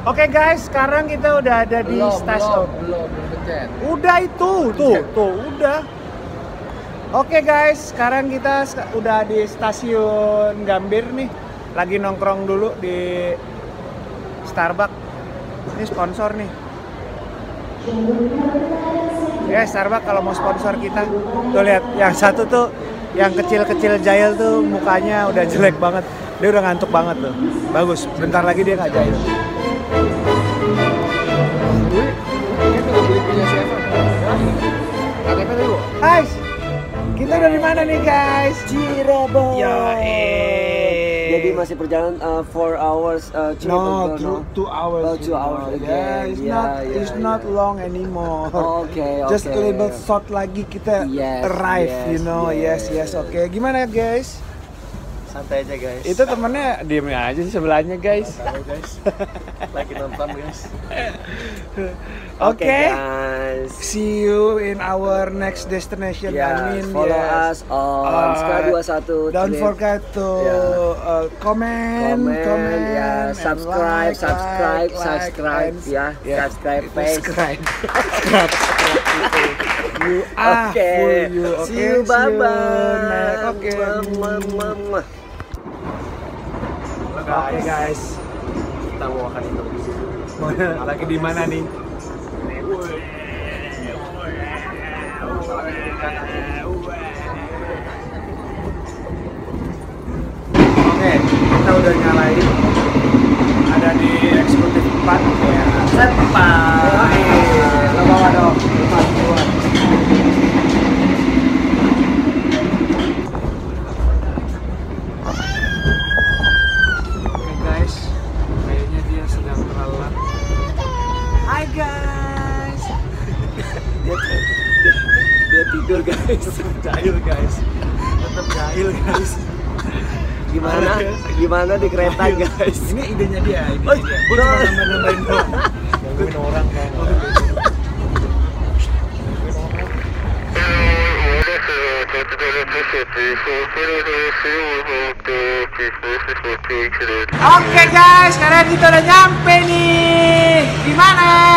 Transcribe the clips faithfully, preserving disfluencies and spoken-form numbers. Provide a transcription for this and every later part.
Oke guys, sekarang kita udah ada di belum, stasiun. Belum, belum, belum pencet. Udah itu, tuh, tuh, udah. Oke guys, sekarang kita udah di stasiun Gambir nih. Lagi nongkrong dulu di Starbucks. Ini sponsor nih. Ya, Starbucks kalau mau sponsor kita. Tuh lihat, yang satu tuh yang kecil-kecil jahil tuh mukanya udah jelek banget. Dia udah ngantuk banget tuh. Bagus, bentar lagi dia nggak jahil. Guys, kita dari mana nih guys? Cirebon. Ya, eh. Jadi masih perjalanan uh, four hours. Uh, No, Cirebon, two, two hours. Oh, two hours know. again. Yeah, it's Yeah, not, yeah, it's not yeah. long anymore. Okay, Just a okay. little bit short lagi kita Yes, arrive, yes, you know. Yes, yes. yes, oke. Okay. Gimana guys? Santai aja guys. Itu temennya diem aja sih sebelahnya guys. Tahu guys. Lagi nonton guys. Oke. Okay, guys. See you in our next destination. Yes, I mean, follow yes. us on Uh, Ska dua puluh satu. Don't Trip. forget to Yeah. uh, comment, Comment, comment, yeah, and subscribe, like, subscribe, like, subscribe, like, yeah, and- subscribe, itu page. subscribe. You ah, Okay. full you. Okay, See you, bye you bye. next. Oke. Mwah, mwah, mwah. Oke guys. Kita mau makan itu. Lagi di mana nih? Oke, kita udah nyalain. Ada di eksekutif empat. Ya. Senpai. Lo bawa dong. Empat, dua. Oke guys, kayaknya dia sedang terlelap. Hai guys. Dia, dia, dia tidur guys. Jahil guys. Tetap jahil guys. Gimana? Gimana di kereta guys? Ini idenya dia, idenya Oh, dia. Gue cuma no. nambah-nambahin doang. Gangguin orang kan. Oke guys, sekarang kita udah nyampe nih. Di mana?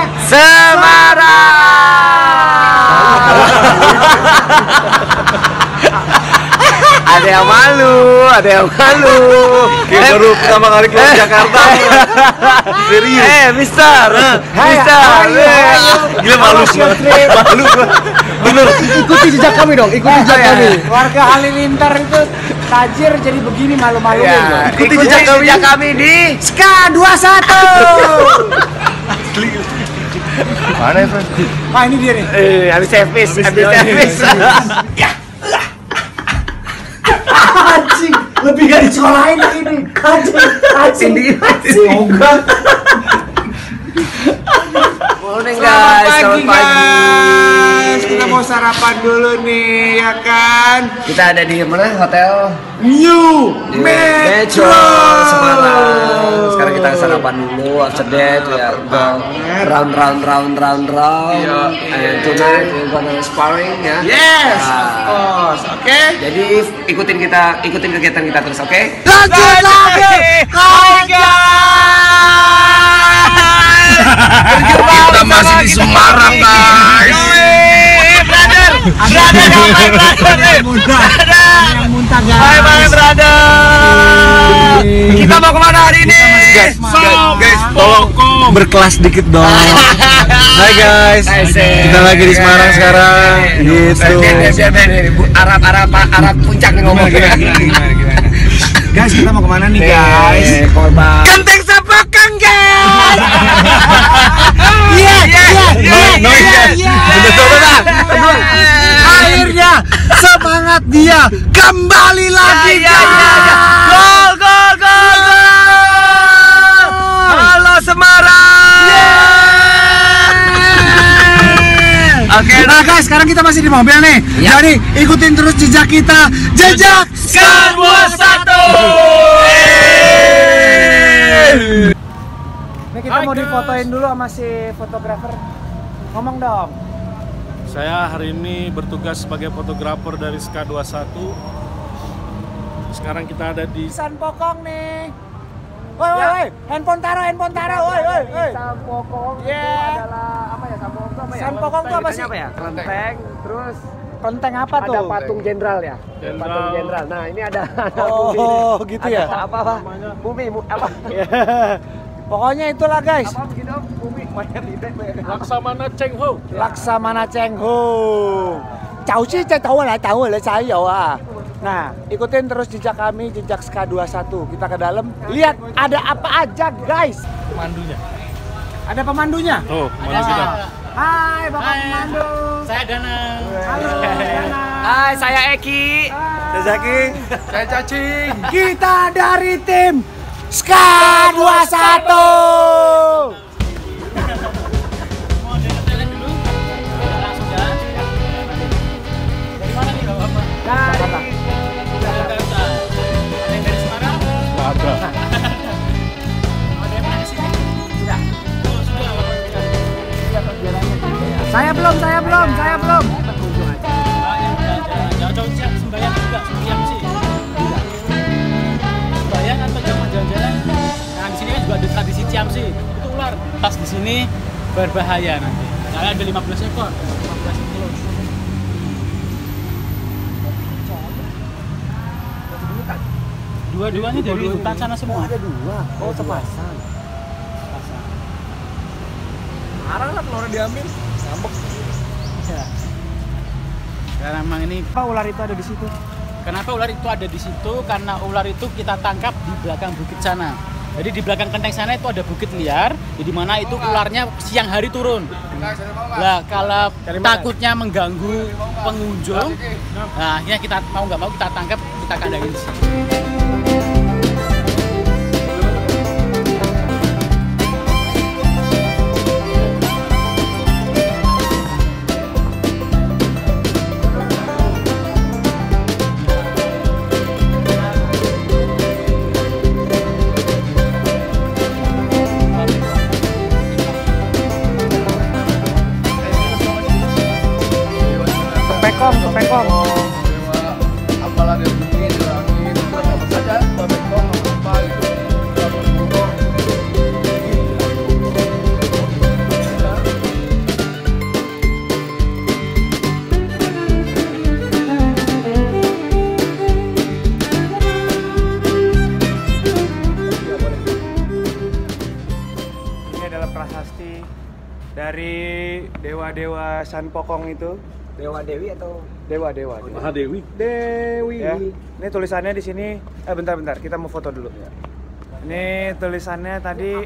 Ada yang malu, ada yang malu. Kayak baru pertama kali keluar Jakarta. Serius. Eh, Mister, Mister, Gila malu sih. Malu gua. Bener. Ikuti jejak kami dong, ikuti jejak kami. Warga Halilintar itu tajir jadi begini malu-maluin. Ya, Ikuti ikuti jejak kami. jejak kami di Ska dua puluh satu. Mana ya, Frank? Ah ini dia nih. eh habis servis, habis servis. Anjing, lebih gak dicolain lagi nih. Anjing, anjing. Semoga. Morning Selamat guys, pagi selamat pagi. guys. Kita mau sarapan dulu nih, ya kan? Kita ada di mana? Hotel New di Metro. Semarang. Sekarang kita sarapan dulu, after that ya go round round round round round. And tonight we're gonna sparring ya. Yes, Nah, of course. Oke. Jadi ikutin kita, ikutin kegiatan kita terus, oke? Lanjut lagi. Hai guys. Kita masih di Semarang, guys. Brother, brother, ngapain brother? Yang muntah guys. Hai bang brother. Kita mau kemana hari ini? Guys, guys, tolong berkelas dikit dong. Hai guys, kita lagi di Semarang sekarang. Gitu. Arab, Arab, Arab puncak nih ngomong. Guys, kita mau kemana nih guys? Korban. Genteng Sapakan guys. Iya, iya, iya, iya, iya. Akhirnya semangat dia kembali lagi guys. Gol, gol, gol, gol. Halo Semarang. Oke, nah guys, sekarang kita masih di mobil nih. Jadi ikutin terus jejak kita, jejak Ska dua puluh satu. Ini kita mau difotoin dulu sama si fotografer. Ngomong dong. Saya hari ini bertugas sebagai fotografer dari Ska dua puluh satu. Sekarang kita ada di San Pokong nih. Woi, woi, woi. Handphone taruh, handphone taruh. Woi, woi, woi. Sampokong Yeah. itu adalah apa ya? Sampokong itu apa ya? Sampokong itu apa sih? Apa ya? Kelenteng, terus Kelenteng apa tuh? ada patung jenderal ya. Jenderal. Patung jenderal. Nah, ini ada ada Oh, bumi. gitu Ada ya? Apa apa? Bumi, mu- apa? Pokoknya itulah guys. Apa begitu? Bumi banyak lidah. Laksamana Cheng Ho. Laksamana Cheng Ho. Tahu sih, saya tahu lah, tahu lah saya ah. Nah, ikutin terus jejak kami, jejak S K dua puluh satu. Kita ke dalam, lihat ada apa aja guys. Pemandunya. Ada pemandunya. Oh, mana sudah? Hai Bapak pemandu. Saya Danang. Halo Dana. Hai, saya Eki. Saya Zaki. Saya cacing. Kita dari tim S K dua puluh satu. Mau jalan-jalan dulu? Langsung jalan. Dari mana nih Bapak? Dari Jakarta. Ada yang dari Semarang? Nggak ada. Ada yang pernah kesini? Sudah. Oh, sudah. Saya belum, saya belum, saya belum. Banyak jalan-jalan. Jauh-jauh siap sembahyang juga, siap sih. Sembahyang atau jangan jalan-jalan. Nah, di sini kan juga ada tradisi ciam sih. Itu ular. Pas di sini berbahaya nanti. Saya ada lima belas ekor, lima belas kilo. Dua-duanya dari hutan sana semua. Ada dua. Oh, sepasang. Marah lah kalau orang diambil. Ngambek. Ya. Karena memang ini Apa ular itu ada di situ? kenapa ular itu ada di situ? Karena ular itu kita tangkap di belakang bukit sana. Jadi di belakang kenteng sana itu ada bukit liar, di mana itu ularnya siang hari turun. Nah, kalau takutnya mengganggu pengunjung, nah akhirnya kita mau nggak mau kita tangkap, kita kandangin di sini. Kepekong, kepekong. Apalah dia bumi, dia angin, itu apa saja, babekong apa gitu. Ini adalah prasasti dari dewa-dewa Sanpokong itu. Dewa Dewi atau Dewa, dewa. dewa. Mahadewi. Dewi. Ya. Ini tulisannya di sini. Eh bentar-bentar, kita mau foto dulu. Ini tulisannya tadi.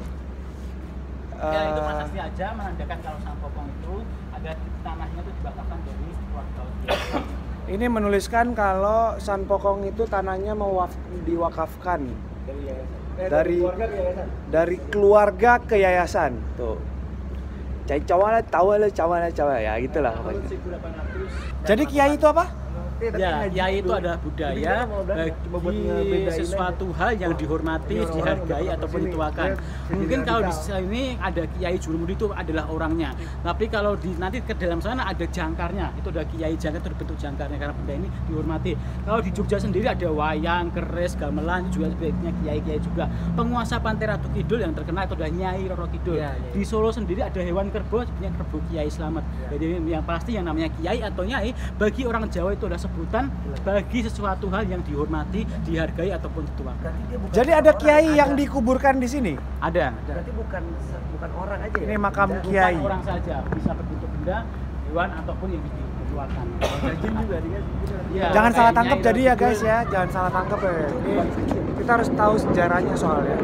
Ya itu eh, prasasti aja menandakan kalau Sampokong itu ada tanahnya itu dibakarkan dari keluarga. ini menuliskan kalau Sanpokong itu tanahnya mau waf- diwakafkan dari dari keluarga ke yayasan. Tuh. Cai cawala tawala cawala cawala ya gitulah pokoknya. seribu delapan ratus. Jadi kiai itu apa? Ya, kiai itu adalah budaya bagi sesuatu hal yang dihormati, dihargai ataupun dituakan. Mungkin kalau di sini ada kiai Jurumudi itu adalah orangnya. Tapi kalau di nanti ke dalam sana ada jangkarnya, itu ada kiai jangkar itu berbentuk jangkarnya karena benda ini dihormati. Kalau di Jogja sendiri ada wayang, keris, gamelan juga sebaiknya kiai-kiai juga. Penguasa Pantai Ratu Kidul yang terkenal itu adalah Nyai Roro Kidul. Di Solo sendiri ada hewan kerbau sebenarnya kerbau Kiai Slamet. Jadi yang pasti yang namanya kiai atau nyai bagi orang Jawa itu adalah sebutan bagi sesuatu hal yang dihormati, dihargai ataupun dituakan. Jadi ada kiai yang dikuburkan di sini. Ada. Berarti bukan bukan orang aja ya? Ini makam Bukan kiai. orang saja, bisa berbentuk benda, hewan ataupun yang dituakan. Jin juga dia. Ya, Jangan kayak salah tangkap Nyai jadi ya Roro guys Kidul. ya, jangan salah tangkap ya. Ini kita harus tahu sejarahnya soalnya.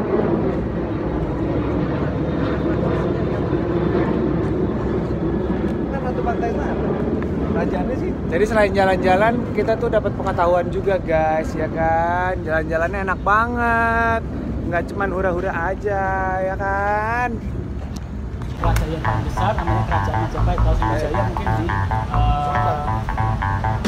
Kan satu pantai mana? Kerajaannya sih. Jadi selain jalan-jalan, kita tuh dapat pengetahuan juga guys, ya kan? Jalan-jalannya enak banget, nggak cuman hura-hura aja, ya kan? Kerajaan yang besar namanya Kerajaan Majapahit. Kalau Sriwijaya mungkin di uh,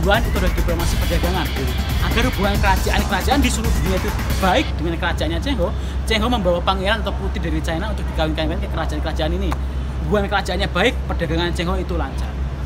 tujuan itu adalah diplomasi perdagangan agar hubungan kerajaan-kerajaan di seluruh dunia itu baik dengan kerajaannya Cheng Ho. Cheng Ho membawa pangeran atau putri dari China untuk dikawin-kawinkan ke kerajaan-kerajaan ini. Hubungan kerajaannya baik, perdagangan Cheng Ho itu lancar.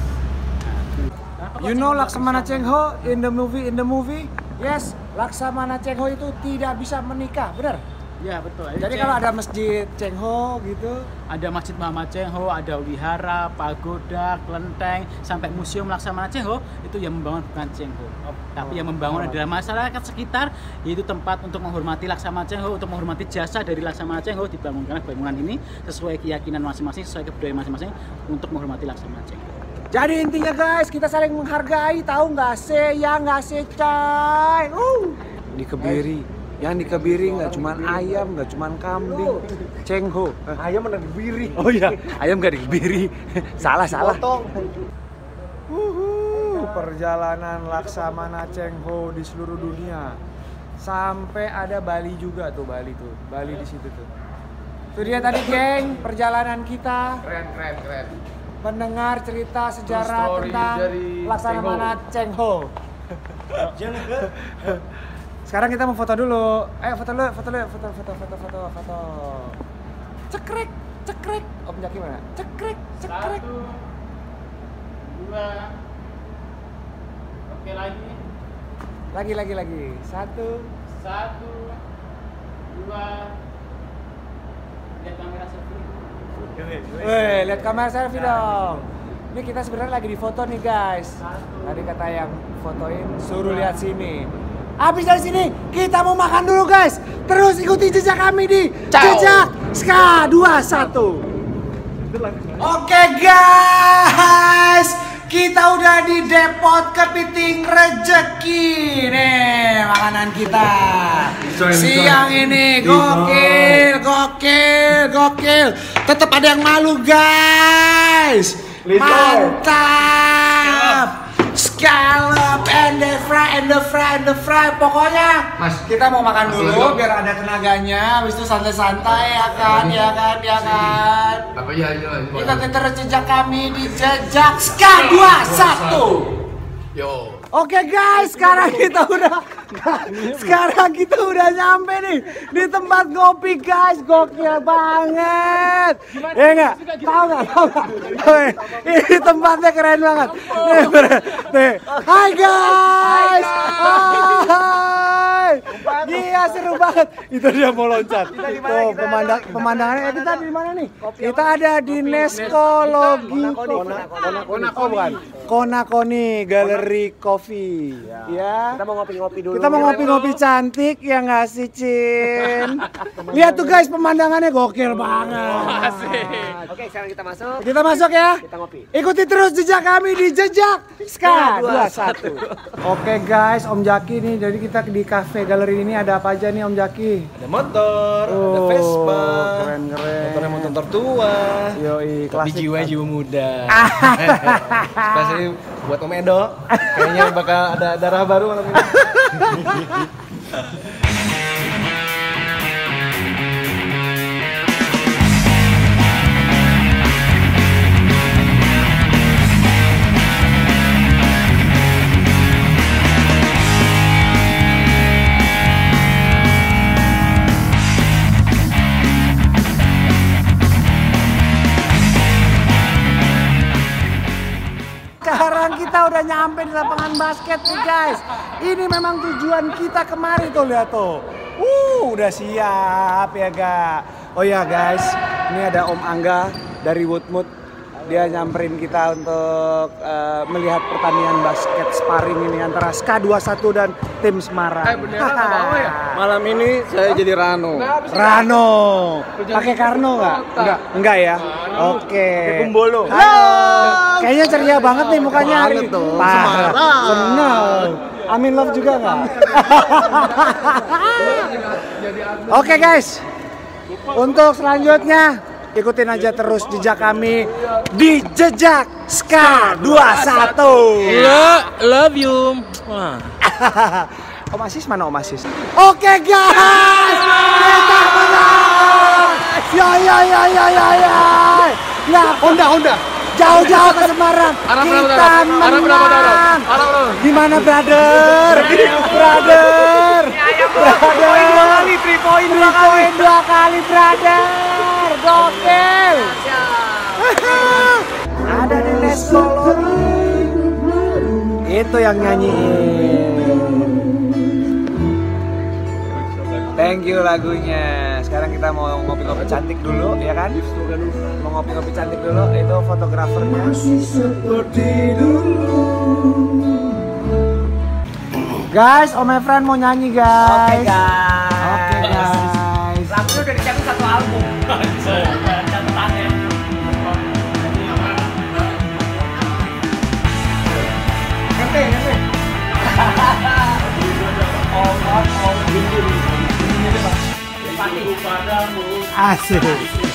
You know Laksamana Cheng Ho in the movie in the movie? Yes, Laksamana Cheng Ho itu tidak bisa menikah, benar? Ya betul. Jadi Cheng, kalau ada masjid Cheng Ho gitu, ada Masjid Muhammad Cheng Ho, ada wihara, pagoda, kelenteng, sampai museum Laksamana Cheng Ho itu yang membangun bukan Cheng Ho. Oh, tapi yang membangun oh. adalah masyarakat sekitar, yaitu tempat untuk menghormati Laksamana Cheng Ho, untuk menghormati jasa dari Laksamana Cheng Ho dibangunkan bangunan ini sesuai keyakinan masing-masing, sesuai kebudayaan masing-masing untuk menghormati Laksamana Cheng Ho. Jadi intinya guys, kita saling menghargai, tahu nggak sih? Ya nggak sih, coy? Uh. Di Kebiri, yang di Kebiri nggak cuma ayam, nggak cuma kambing, Cheng Ho. Ayam ada di Kebiri. Oh iya, ayam nggak di Kebiri. salah salah. Uhuh, perjalanan Laksamana Cheng Ho di seluruh dunia, sampai ada Bali juga tuh, Bali tuh, Bali di situ tuh. Itu dia tadi geng, perjalanan kita. Keren, keren, keren. Mendengar cerita sejarah tentang Laksamana Cheng Ho. Sekarang kita mau foto dulu. Eh foto dulu, foto dulu, foto, foto, foto, foto, foto. Cekrek, cekrek. Om Jaki mana? Cekrek, cekrek. Satu, dua, oke lagi. Lagi, lagi, lagi. Satu. Satu, dua, lihat kamera selfie. Weh, lihat kamera selfie dong. Ini kita sebenarnya lagi di foto nih guys. Tadi kata yang fotoin suruh lihat sini. Habis dari sini kita mau makan dulu guys. Terus ikuti jejak kami di Ciao. Jejak Ska dua satu. Oke guys, kita udah di Depot Kepiting Rejeki nih makanan kita. Siang ini gokil, gokil, gokil. Tetap ada yang malu guys. Mantap. Scallop and the fry and the fry and the fry. Pokoknya Mas, kita mau makan dulu biar ada tenaganya. Habis itu santai-santai ya kan, ya kan, ya kan. Apa ya aja. Ikuti terus jejak kami di Jejak Ska dua satu. Yo. Oke guys, sekarang kita udah sekarang kita udah nyampe nih di tempat ngopi guys, gokil banget. Ya enggak? Tahu enggak? Tahu enggak? Ini tempatnya keren banget. Nih, nih. Hai guys. Hai. Iya seru banget. Itu dia mau loncat. Oh, pemandang pemandangannya eh, kita di mana nih? Kita ada di Neskologi. Oh bukan. Konakoni Galeri Coffee. Ya. Kita mau ngopi-ngopi dulu. Kita mau ngopi-ngopi cantik ya nggak sih, Cin? Lihat tuh guys, pemandangannya gokil banget. Oke, sekarang kita masuk. Kita masuk ya. Kita ngopi. Ikuti terus jejak kami di Jejak Ska dua satu. Oke guys, Om Jaki nih. Jadi kita di cafe galeri ini ada apa aja nih Om Jaki? Ada motor, ada Oh, Vespa. keren-keren. Motornya motor tertua. Yoi, Tapi klasik. jiwa jiwa muda. Spesial buat Om Edo. Kayaknya bakal ada darah baru malam ini. Sekarang kita udah nyampe di lapangan basket nih guys. Ini memang tujuan kita kemari tuh, lihat tuh. Uh, udah siap ya ga. Oh ya guys, ini ada Om Angga dari Woodmood. Dia nyamperin kita untuk uh, melihat pertandingan basket sparring ini antara Ska dua satu dan tim Semarang. Eh beneran nggak bawa ya? Malam ini saya jadi Rano. Rano, pakai Karno nggak? Enggak, enggak ya. Oke. Kumbolo. Halo. Kayaknya ceria banget nih mukanya hari ini. Banget dong, Parah. Semarang. Seneng. Amin love juga nggak? Oke guys, untuk selanjutnya ikutin aja terus jejak kami di Jejak Ska dua satu. Love you. Wah. Om Asis mana Om Asis? Oke guys, kita menang. Ya ya ya ya ya ya. Ya Honda Honda Jauh-jauh ke Semarang. Arah berapa, Kita Arah? Arah berapa, Arah? menang. Arah berapa? Gimana brother? Brother. Brother. Dua kali, three point dua kali. Dua kali brother. Gokil. Ada di Lesko itu yang nyanyiin. Thank you lagunya. Sekarang kita mau ngopi-ngopi cantik dulu, ya kan? Mau ngopi-ngopi cantik dulu. Itu fotografernya. Guys, Om Efran mau nyanyi guys. Oke guys. Oke guys. Lagunya udah disiapin satu album. Catatannya. Ngerti, ngerti. Oh, oh, oh. Asik.